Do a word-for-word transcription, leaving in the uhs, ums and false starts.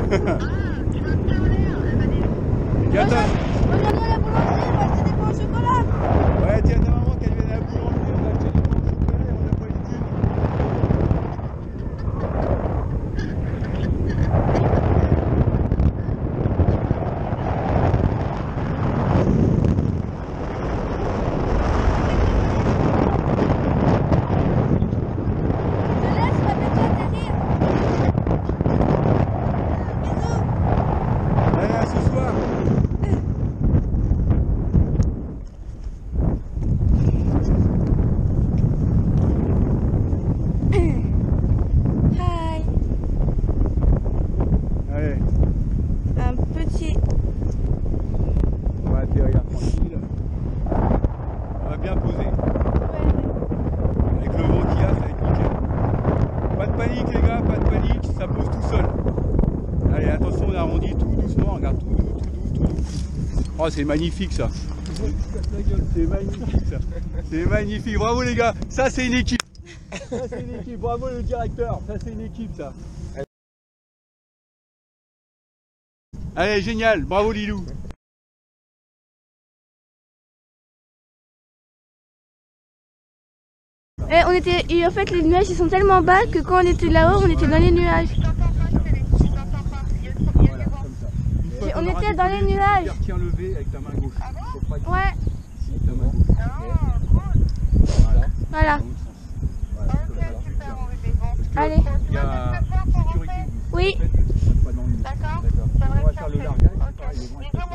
tu vas me faire en l'air. Regarde, Regarde-moi la boulangerie, on va acheter des pains au chocolat. ouais, tiens, ta maman qu'elle vienne à la boulangerie, on va acheter du pain au chocolat et on n'a pas eu de thune. Je te laisse, va bientôt atterrir. Bisous. Allez, à ce soir. Hi. Allez, Un petit... on va atterrir tranquille. On va bien poser. Avec le vent qu'il y a, ça va être nickel. Pas de panique les gars, pas de panique, ça pose tout seul. Allez, attention, on arrondit tout doucement, regarde, tout doux, tout doux, tout doux. Oh, c'est magnifique ça. C'est magnifique ça. C'est magnifique, bravo les gars, ça c'est une équipe. Ça c'est une équipe, bravo le directeur, ça c'est une équipe ça. Allez, génial, bravo Lilou. Eh, on était... Et en fait, les nuages, ils sont tellement bas que quand on était là-haut, on était dans les nuages. Je t'entends pas, Céline, je t'entends pas. Il y a trop, il y a Voilà, du vent. comme ça. Une fois Et qu'on on aura était dans les décollé, nuages. tu tiens levé avec ta main gauche. Ah bon? Faut pas que- Ouais, Si, ta main gauche. Ah, cool. Voilà. voilà. Dans l'autre sens. Voilà, Ok, comme ça, tu super, tiens. on est bon. Parce que Allez. il y a Tu vas me faire fort pour sécurité. rentrer? Oui. En fait, que tu ne sois pas dans le mur. D'accord. D'accord. Ça On va devrait faire être le parfait. largage, c'est Ok. pareil, ils vont être Bisous,